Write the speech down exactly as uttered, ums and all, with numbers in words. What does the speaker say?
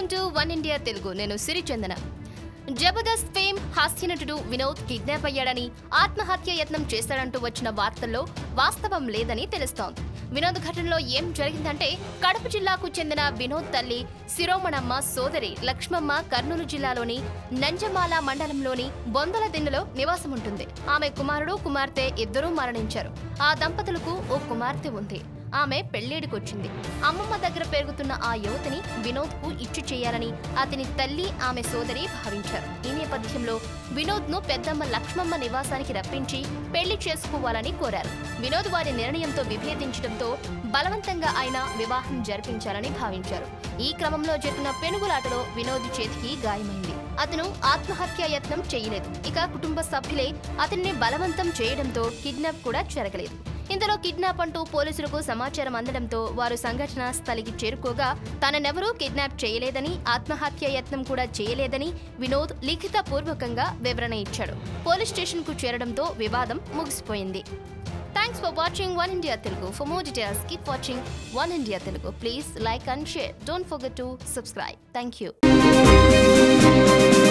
Welcome to one India Telugu. నేను సిరి చందన. Jabardasth fame హాస్య నటుడు వినోద్ కిడ్నాప్ అయ్యాడని, ఆత్మహత్య యత్నం చేశాడంటూ వచ్చిన వార్తల్లో వాస్తవం లేదని తెలుస్తోంది. వినోద్ ఘటనలో ఏం జరిగిందంటే, కడప జిల్లాకు చెందిన వినోద్ తల్లి శిరోమణమ్మ సోదరి లక్ష్మమ్మ కర్నూలు జిల్లాలోని సంజమాల మండలంలోని బొందలదిన్నెలో నివాసం ఉంటుంది. ఆమె కుమారుడు కుమార్తె ఇద్దరూ మరణించారు. ఆ దంపతులకు ఓ కుమార్తె ఉంది. ఆమె పెళ్లిడికొచ్చింది. అమ్మమ్మ దగ్గర పెరుగుతున్న ఆ యువతిని వినోద్ కు ఇచ్చి చేయాలని అతని తల్లి, ఆమె సోదరి భావించారు. ఈ నేపథ్యంలో వినోద్ ను పెద్దమ్మ లక్ష్మమ్మ నివాసానికి రప్పించి పెళ్లి చేసుకోవాలని కోరారు. వినోద్ వారి నిర్ణయంతో విభేదించడంతో బలవంతంగా ఆయన వివాహం జరిపించాలని భావించారు. ఈ క్రమంలో జరిగిన పెనుగులాటలో వినోద్ చేతికి గాయమైంది. అతను ఆత్మహత్య యత్నం చేయలేదు. ఇక కుటుంబ సభ్యులే అతన్ని బలవంతం చేయడంతో కిడ్నాప్ కూడా జరగలేదు. ఇందులో కిడ్నాప్ అంటూ పోలీసులకు సమాచారం అందడంతో వారు సంఘటన స్థలికి చేరుకోగా తననెవరూ కిడ్నాప్ చేయలేదని, ఆత్మహత్య యత్నం కూడా చేయలేదని వినోద్ లిఖిత పూర్వకంగా వివరణ ఇచ్చాడు. పోలీస్ స్టేషన్ కు చేరడంతో వివాదం ముగిసిపోయింది. Thanks for watching One India Telugu. For more details, keep watching One India Telugu. Please like and share. Don't forget to subscribe. Thank you.